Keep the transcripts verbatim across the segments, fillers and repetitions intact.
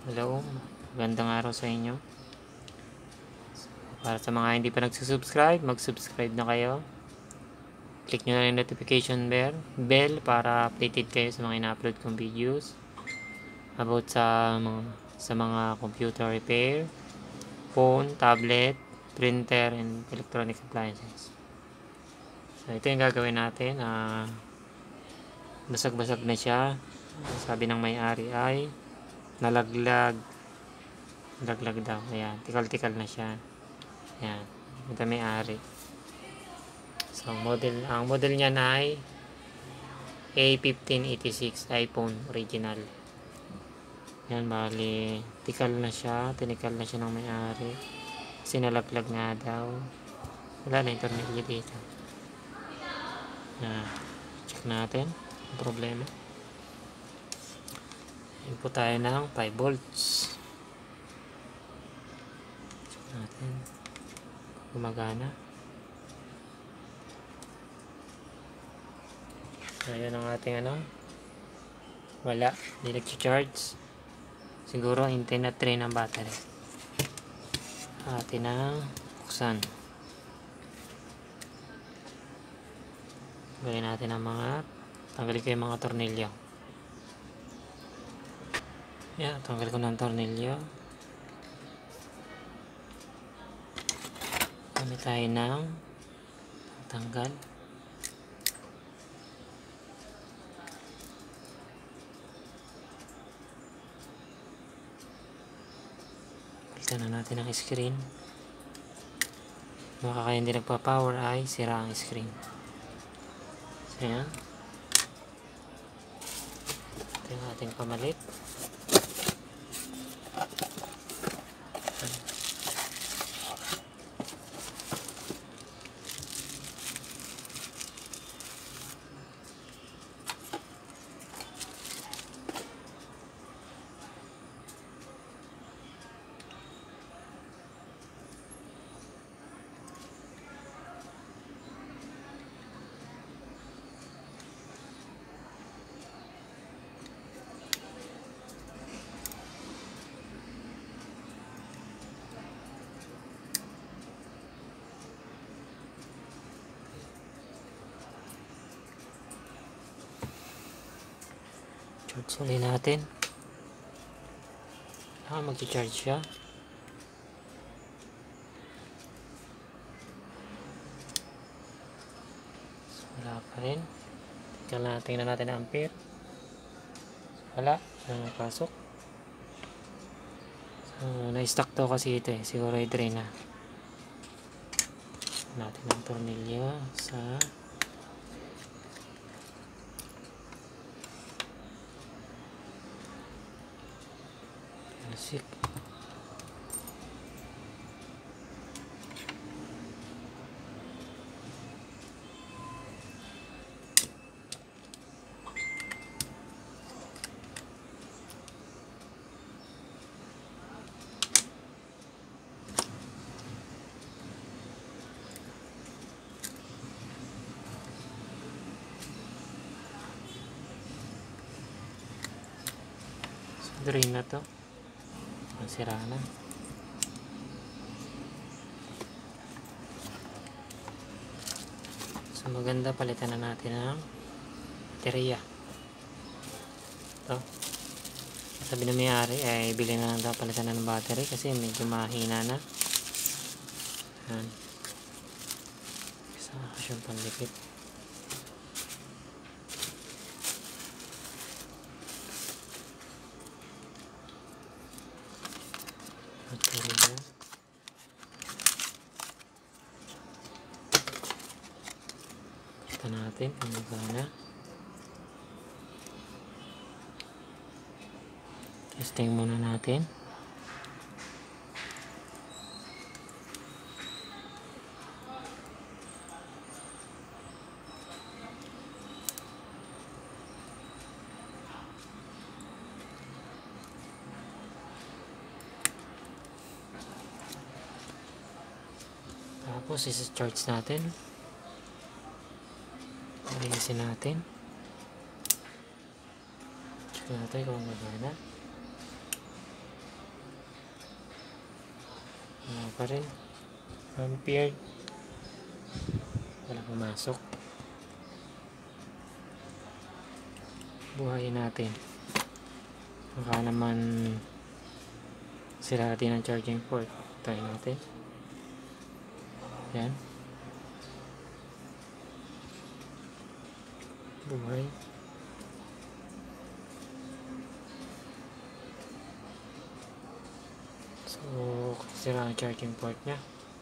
Hello, magandang araw sa inyo. Para sa mga hindi pa nagsusubscribe, mag-subscribe na kayo. Click nyo na yung notification bell, bell para updated kayo sa mga ina-upload kong videos about sa mga, sa mga computer repair, phone, tablet, printer, and electronic appliances. So, ito yung gagawin natin. Uh, basag-basag na siya. Sabi ng may-ari ay nalaglag. Nalaglag daw. Ayan, tikal-tikal na siya. Ayan, ito may-ari. So, model, ang model niya na ay A fifteen eighty-six iPhone original. Yan, bali, tikal na siya, tinikal na siya ng may-ari. Kasi nalaglag nga daw. Wala na yung tornilyo dito. Yan, check natin ang problema. Input tayo ng five volts. Check natin. Gumagana. Ayan ang ating ano. Wala, hindi nag-charge. Siguro hintay na train ang battery. Atin ang buksan. Gawin natin ang mga tanggalin ko yung mga tornilyo. Yan, tanggal ko ng tornilyo. Gamit tayo ng tanggal. Palitan na natin ang screen. Baka kaya hindi nagpa-power ay sira ang screen. So yan. Ito yung ating pamalit. Charge ulit natin. Ah, mag-charge siya. Wala pa rin. Tingnan natin, tingnan natin ang ampere. Wala. Wala na pasok. So, na-stuck to kasi ito eh. Siguro i-drain na. Natin ang tornilyo sa Sik. So, drain na to. Sira na. So maganda, palitan na natin ang baterya. Ito. Sabi na may-ari ay bili na lang daw, palitan na ng battery kasi medyo mahina na. Yan. Isa ka siyang panlipit. Baterya. Kita natin kung magana. Testing muna natin. Tapos isa-charge natin. Alisin natin. Check natin kung magana. pa rin. Ampere. Wala pumasok. Buhayin natin. Baka naman sira natin ang charging port. Try natin. Yan. Buhay. So, sira ang charging port niya.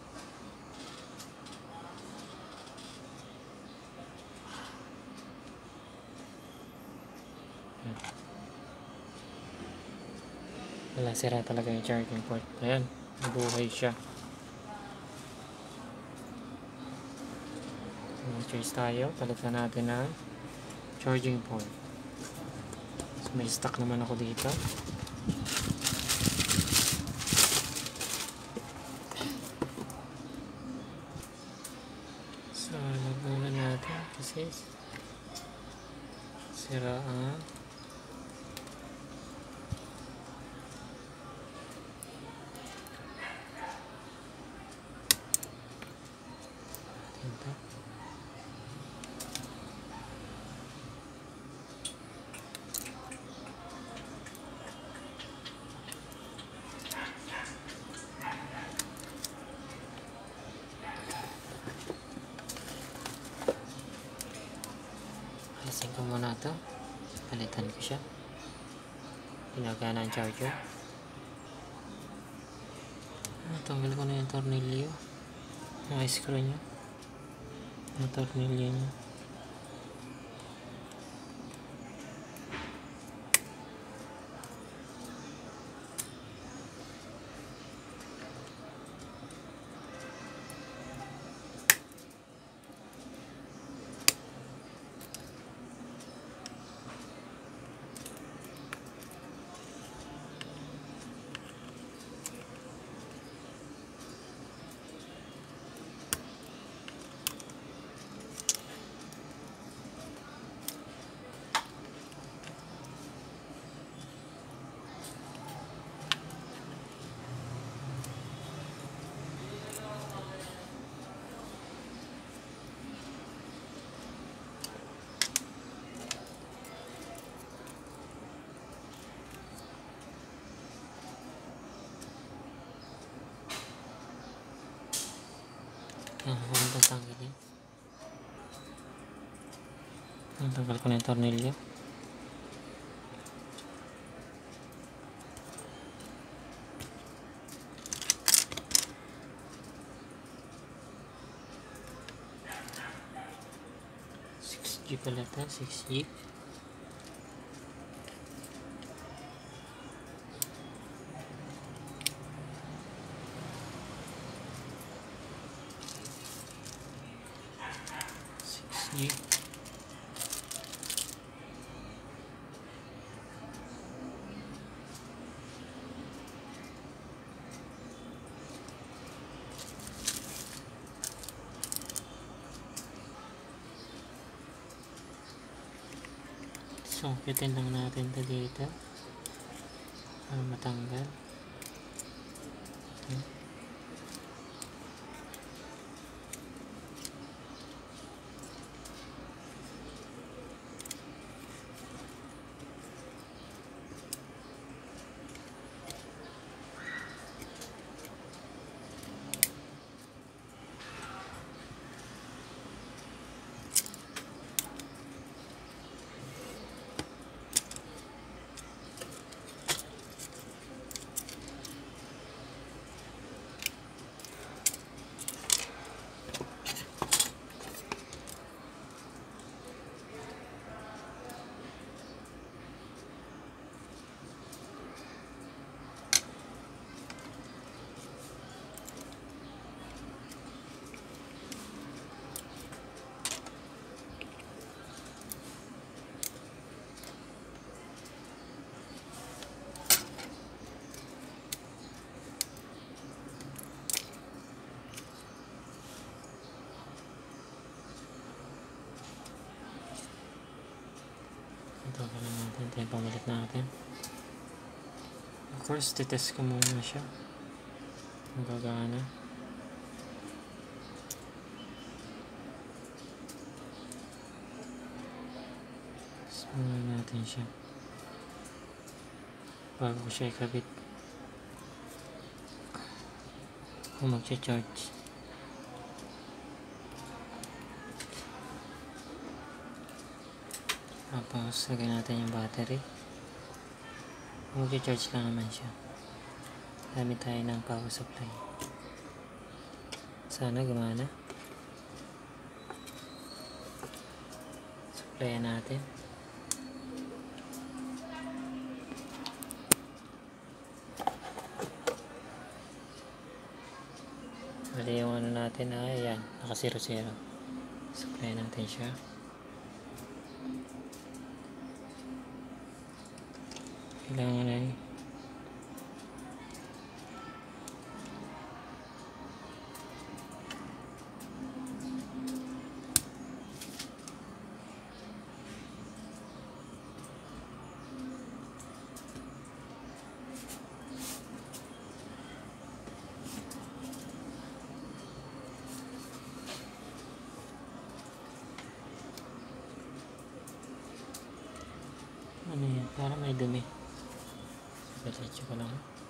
Wala, sira talaga yung charging port. Ayan, nabuhay siya. Choice tayo, palitan natin na charging port. So, may stock naman ako dito. So, lagunan natin kasi sira ang ito. Alisin ko muna ito. Palitan ko siya. Pinagana ang charger. Tanggal ko na yung tornilyo. Yung screw nya. Yung tornilyo nya. Yan, huwag itong tanggal yan. Tanggal ko na yung tornilyo. six G pala ito, six G. G. Sungkitin lang natin ito dito para matanggal. Okay. Ito ka lang natin. Ito yung pamalit natin. Of course, titest ko muna siya. Magagana. Sumunan natin siya bago ko siya ikabit kung magcha-charge. Tapos lagyan natin yung battery. Magcha-charge lang naman siya. Gamit tayo ng power supply. Sana gumana. Supplyan natin. Bali yung ano natin ay ayan, naka zero zero. Supplyan natin siya. Kailangan ay ano yan, parang may dumi. Diretso ko lang.